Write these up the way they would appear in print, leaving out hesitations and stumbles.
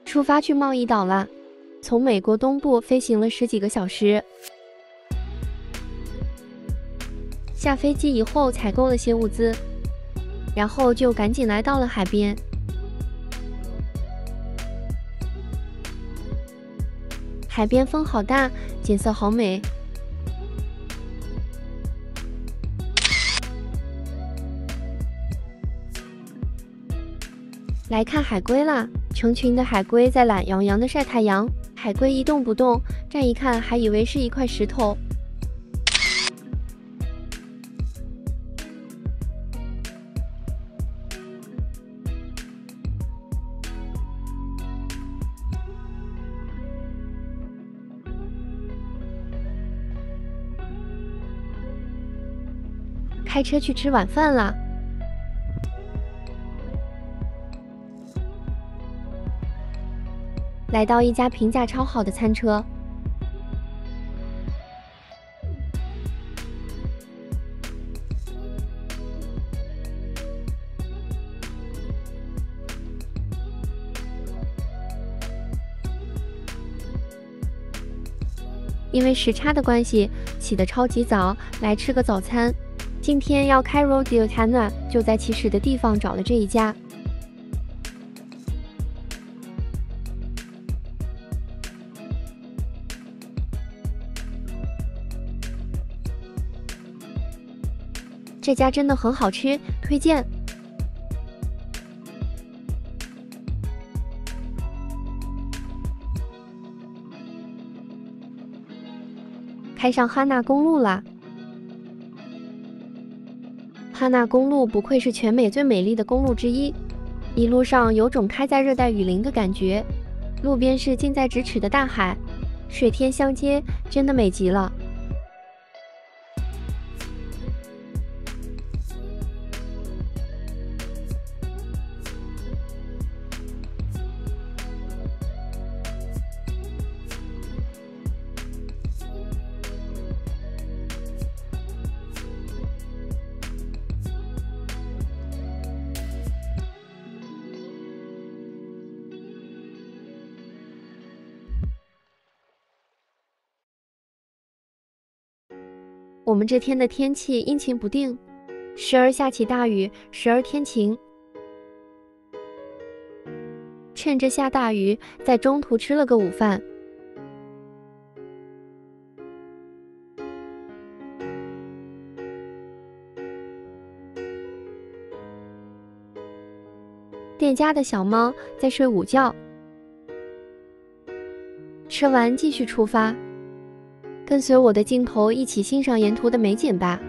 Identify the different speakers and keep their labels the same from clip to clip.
Speaker 1: 出发去贸易岛了。从美国东部飞行了10几个小时。下飞机以后采购了些物资，然后就赶紧来到了海边。海边风好大，景色好美。来看海龟啦！成群的海龟在懒洋洋的晒太阳，海龟一动不动，乍一看还以为是一块石头。开车去吃晚饭啦！来到一家评价超好的餐车，因为时差的关系，起得超级早，来吃个早餐。今天要开 rodeo Tana， 就在起始的地方找了这一家。这家真的很好吃，推荐。开上哈纳公路啦！哈纳公路不愧是全美最美丽的公路之一，一路上有种开在热带雨林的感觉，路边是近在咫尺的大海，水天相接，真的美极了。我们这天的天气阴晴不定，时而下起大雨，时而天晴。趁着下大雨，在中途吃了个午饭。店家的小猫在睡午觉。吃完继续出发。跟随我的镜头一起欣赏沿途的美景吧。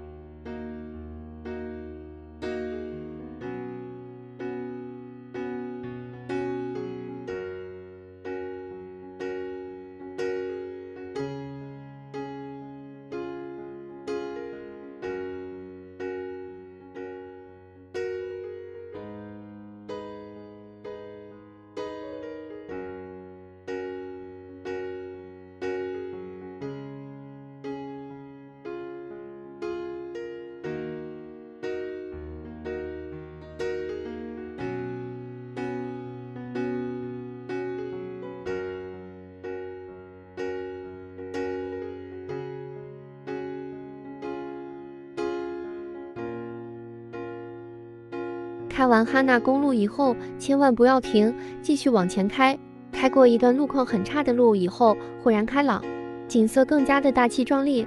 Speaker 1: 开完哈纳公路以后，千万不要停，继续往前开。开过一段路况很差的路以后，豁然开朗，景色更加的大气壮丽。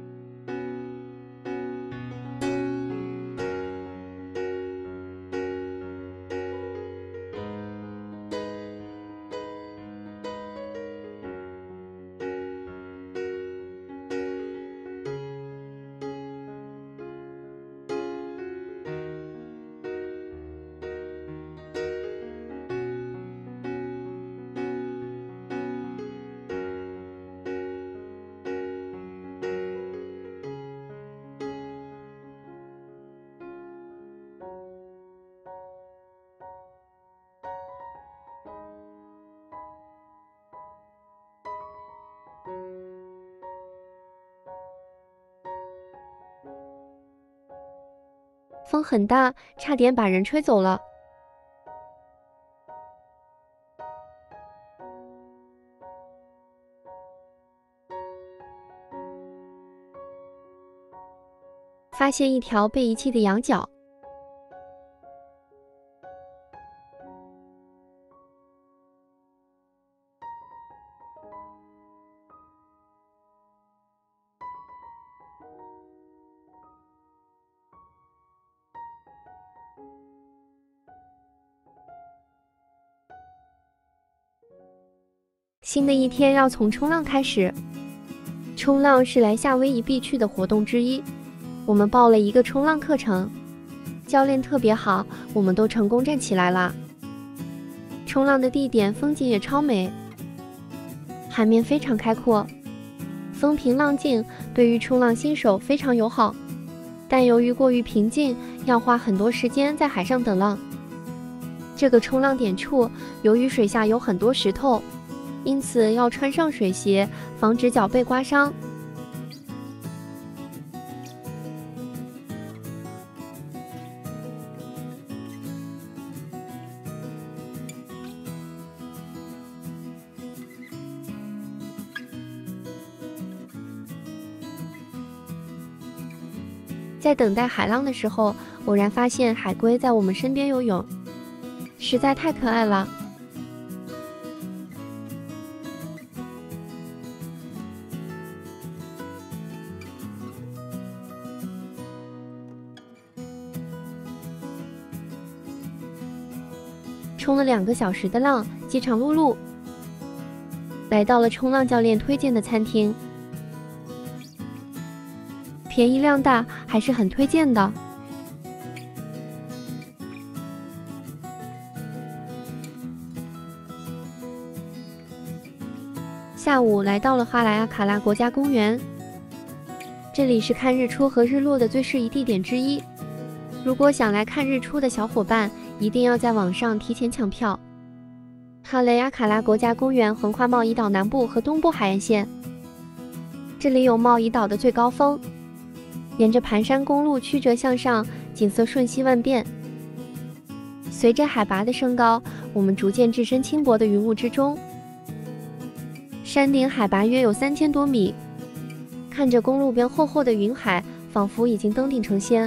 Speaker 1: 风很大，差点把人吹走了。 发现一条被遗弃的羊角。新的一天要从冲浪开始。冲浪是来夏威夷必去的活动之一，我们报了一个冲浪课程，教练特别好，我们都成功站起来了。冲浪的地点风景也超美，海面非常开阔，风平浪静，对于冲浪新手非常友好。但由于过于平静，要花很多时间在海上等浪。这个冲浪点处，由于水下有很多石头，因此要穿上水鞋，防止脚被刮伤。在等待海浪的时候，偶然发现海龟在我们身边游泳，实在太可爱了。冲了2个小时的浪，饥肠辘辘，来到了冲浪教练推荐的餐厅。便宜量大，还是很推荐的。下午来到了哈莱亚卡拉国家公园，这里是看日出和日落的最适宜地点之一。如果想来看日出的小伙伴，一定要在网上提前抢票。哈莱亚卡拉国家公园横跨茂宜岛南部和东部海岸线，这里有茂宜岛的最高峰。沿着盘山公路曲折向上，景色瞬息万变。随着海拔的升高，我们逐渐置身轻薄的云雾之中。山顶海拔约有3000多米，看着公路边厚厚的云海，仿佛已经登顶成仙。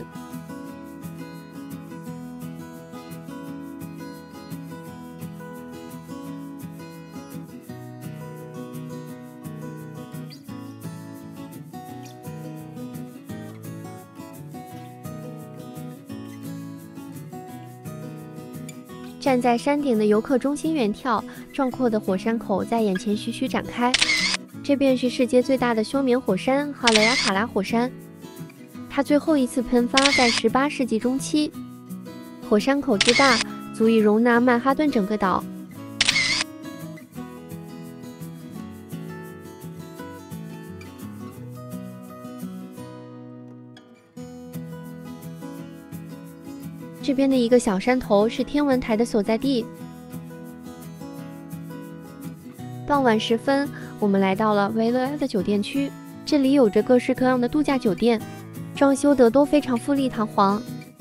Speaker 1: 站在山顶的游客中心远眺，壮阔的火山口在眼前徐徐展开。这便是世界最大的休眠火山——哈莱亚卡拉火山。它最后一次喷发在18世纪中期。火山口之大，足以容纳曼哈顿整个岛。这边的一个小山头是天文台的所在地。傍晚时分，我们来到了维勒埃的酒店区，这里有着各式各样的度假酒店，装修得都非常富丽堂皇。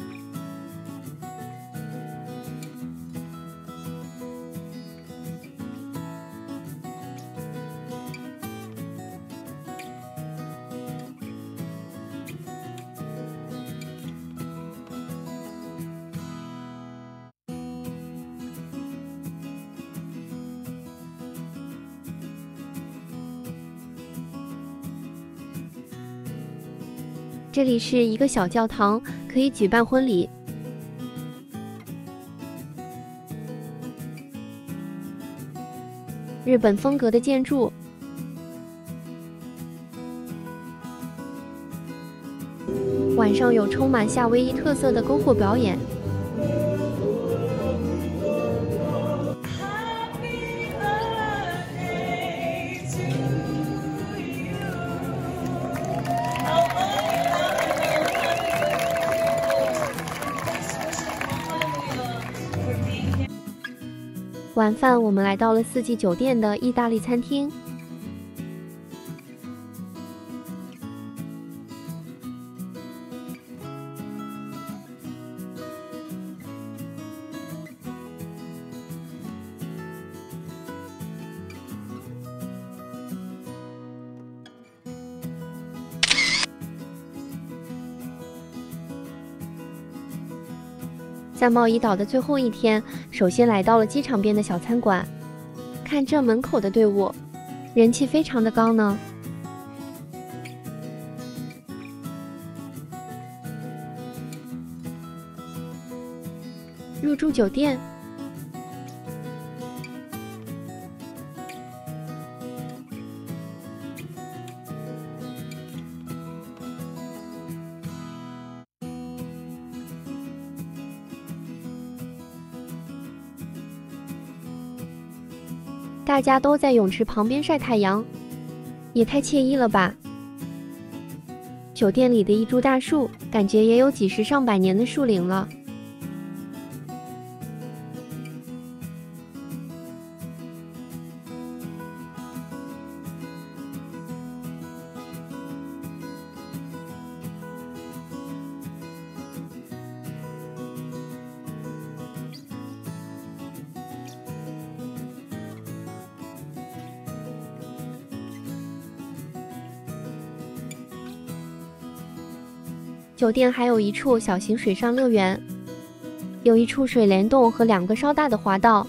Speaker 1: 这里是一个小教堂，可以举办婚礼。日本风格的建筑。晚上有充满夏威夷特色的篝火表演。晚饭我们来到了四季酒店的意大利餐厅。 在茂宜岛的最后一天，首先来到了机场边的小餐馆，看这门口的队伍，人气非常的高呢。入住酒店，大家都在泳池旁边晒太阳，也太惬意了吧！酒店里的一株大树，感觉也有几十上百年的树龄了。酒店还有一处小型水上乐园，有一处水帘洞和2个稍大的滑道。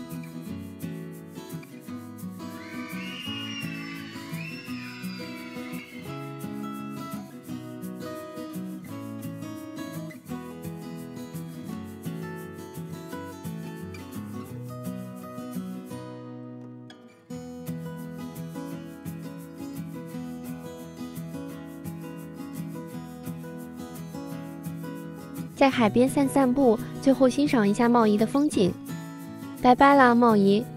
Speaker 1: 在海边散散步，最后欣赏一下茂宜的风景。拜拜啦，茂宜！